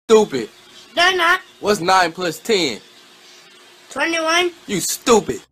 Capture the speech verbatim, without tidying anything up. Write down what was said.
stupid. They're not. What's nine plus ten? twenty-one. You stupid.